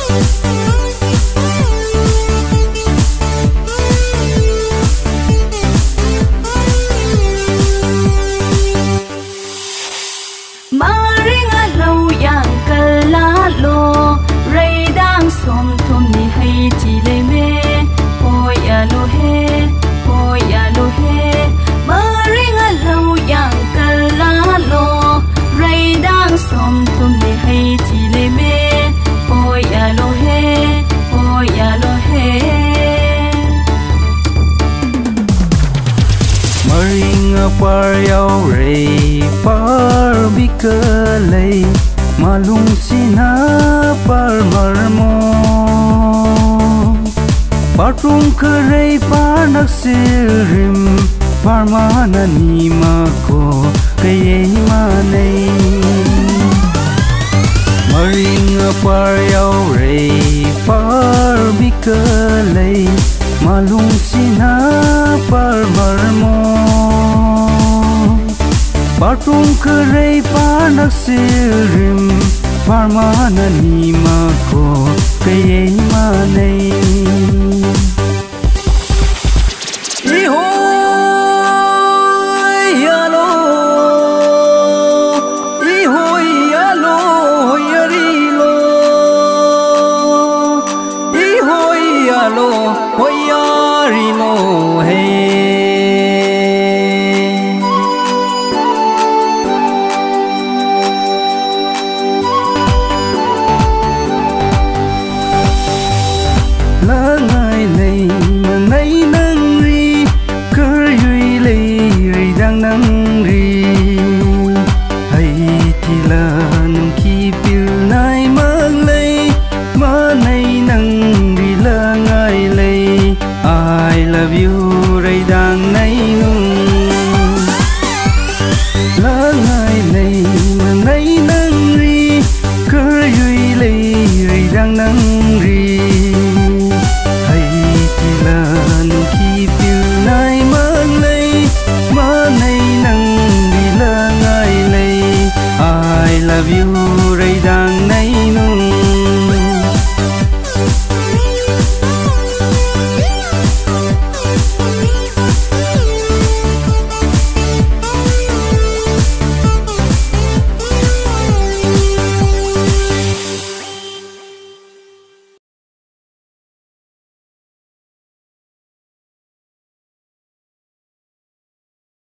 par yau rei par bikalei malung sina par marmo patung kerei par naksirim par mana nima ko kayei manei maring par yau rei par bikalei malung sina par marmo patung kerei par naksirim par mana nima ko kayei manei ihoi yalo yarilo ihoi yalo